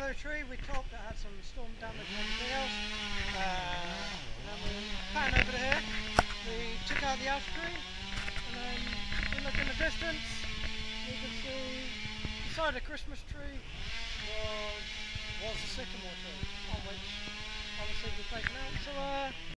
hollow tree we topped that had some storm damage and everything else. And then we pan over to here, we took out the ash tree, and then we look in the distance, we can see beside a Christmas tree was the sycamore tree, on which obviously we've taken out. So